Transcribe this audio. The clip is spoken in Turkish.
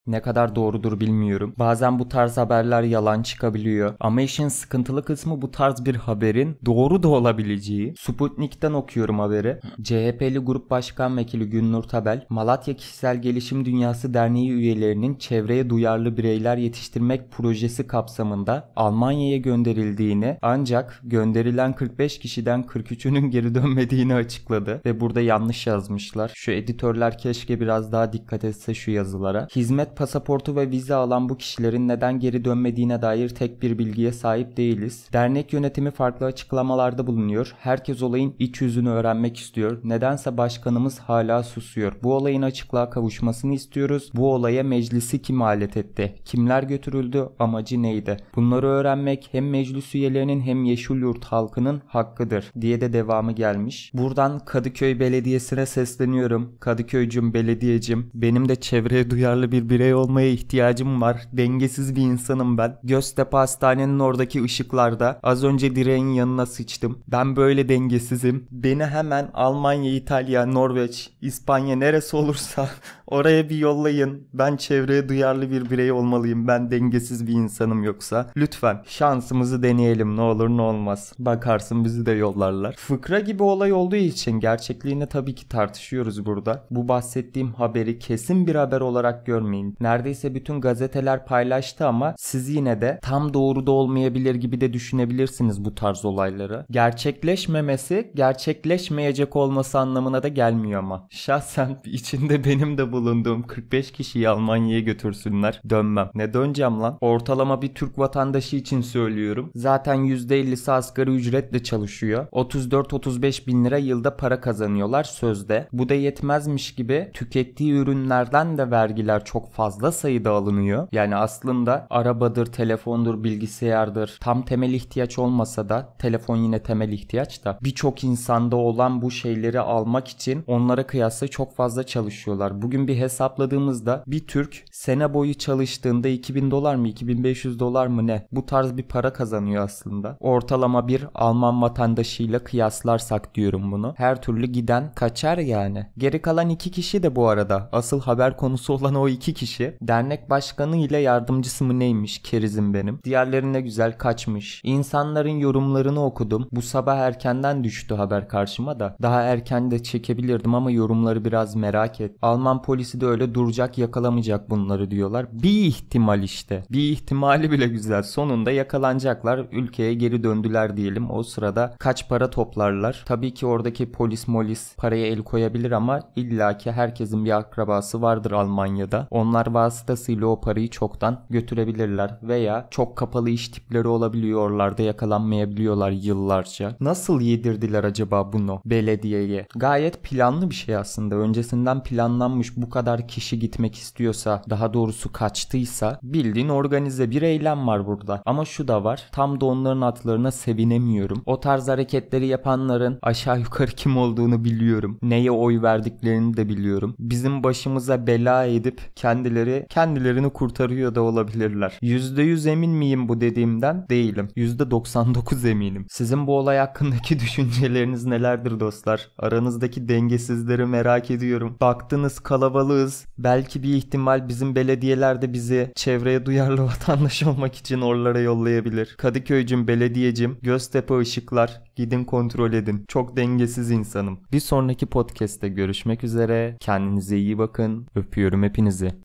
Ne kadar doğrudur bilmiyorum. Bazen bu tarz haberler yalan çıkabiliyor. Ama işin sıkıntılı kısmı bu tarz bir haberin doğru da olabileceği. Sputnik'ten okuyorum haberi. CHP'li Grup Başkan Vekili Günnur Tabel, Malatya Kişisel Gelişim Dünyası Derneği üyelerinin çevreye duyarlı bireyler yetiştirmek projesi kapsamında Almanya'ya gönderildiğini, ancak gönderilen 45 kişiden 43'ünün geri dönmediğini açıkladı ve burada yanlış yazmışlar. Şu editörler keşke biraz daha dikkat etse şu yazılara. Hizmet pasaportu ve vize alan bu kişilerin neden geri dönmediğine dair tek bir bilgiye sahip değiliz. Dernek yönetimi farklı açıklamalarda bulunuyor. Herkes olayın iç yüzünü öğrenmek istiyor. Nedense başkanımız hala susuyor. Bu olayın açıklığa kavuşmasını istiyoruz. Bu olaya meclisi kim alet etti? Kimler götürüldü? Amacı neydi? Bunları öğrenmek hem meclis üyelerinin hem Yeşilyurt halkının hakkıdır diye de devamı gelmiş. Buradan Kadıköy Belediyesi'ne sesleniyorum. Kadıköycüm, belediyecim, benim de çevreye duyarlı bir birey olmaya ihtiyacım var. Dengesiz bir insanım ben. Göztepe Hastane'nin oradaki ışıklarda az önce direğin yanına sıçtım. Ben böyle dengesizim. Beni hemen Almanya, İtalya, Norveç, İspanya neresi olursa oraya bir yollayın. Ben çevreye duyarlı bir birey olmalıyım. Ben dengesiz bir insanım yoksa. Lütfen şansımızı deneyelim, ne olur ne olmaz. Bakarsın bizi de yollarlar. Fıkra gibi olay olduğu için gerçekliğini tabii ki tartışıyoruz burada. Bu bahsettiğim haberi kesin bir haber olarak görmeyin. Neredeyse bütün gazeteler paylaştı ama siz yine de tam doğru da olmayabilir gibi de düşünebilirsiniz bu tarz olayları. Gerçekleşmemesi, gerçekleşmeyecek olması anlamına da gelmiyor ama. Şahsen içinde benim de bulunduğum 45 kişiyi Almanya'ya götürsünler. Dönmem. Ne döneceğim lan? Ortalama bir Türk vatandaşı için söylüyorum. Zaten %50'si asgari ücretle çalışıyor. 34-35 bin lira yılda para kazanıyorlar sözde. Bu da yetmezmiş gibi tükettiği ürünlerden de vergiler çok fazla sayıda alınıyor. Yani aslında arabadır, telefondur, bilgisayardır. Tam temel ihtiyaç olmasa da, telefon yine temel ihtiyaç da, birçok insanda olan bu şeyleri almak için onlara kıyasla çok fazla çalışıyorlar. Bugün bir hesapladığımızda bir Türk sene boyu çalıştığında 2000 dolar mı 2500 dolar mı ne? Bu tarz bir para kazanıyor aslında. Ortalama bir Alman vatandaşıyla kıyaslarsak diyorum bunu. Her türlü giden kaçar yani. Geri kalan 2 kişi de bu arada. Asıl haber konusu olan o 2 kişi. Dernek başkanı ile yardımcısı mı neymiş, kerizim benim. Diğerleri ne güzel kaçmış. İnsanların yorumlarını okudum. Bu sabah erkenden düştü haber karşıma da. Daha erken de çekebilirdim ama yorumları biraz merak et. Alman polisi de öyle duracak, yakalamayacak bunları diyorlar. Bir ihtimal işte. Bir ihtimali bile güzel. Sonunda yakalanacaklar. Ülkeye geri döndüler diyelim. O sırada kaç para toplarlar? Tabii ki oradaki polis paraya el koyabilir ama illaki herkesin bir akrabası vardır Almanya'da. Onlar vasıtasıyla o parayı çoktan götürebilirler veya çok kapalı iş tipleri olabiliyorlar da yakalanmayabiliyorlar yıllarca. Nasıl yedirdiler acaba bunu belediyeye? Gayet planlı bir şey aslında. Öncesinden planlanmış, bu kadar kişi gitmek istiyorsa, daha doğrusu kaçtıysa bildiğin organize bir eylem var burada. Ama şu da var. Tam da onların atlarına sevinemiyorum. O tarz hareketleri yapanların aşağı yukarı kim olduğunu biliyorum. Neye oy verdiklerini de biliyorum. Bizim başımıza bela edip kendilerini kurtarıyor da olabilirler. %100 emin miyim bu dediğimden? Değilim. %99 eminim. Sizin bu olay hakkındaki düşünceleriniz nelerdir dostlar? Aranızdaki dengesizleri merak ediyorum. Baktınız kalabalığız. Belki bir ihtimal bizim belediyeler de bizi çevreye duyarlı vatandaş olmak için oralara yollayabilir. Kadıköy'cüm, belediyecim, Göztepe ışıklar, gidin kontrol edin. Çok dengesiz insanım. Bir sonraki podcast'te görüşmek üzere. Kendinize iyi bakın. Öpüyorum hepinizi.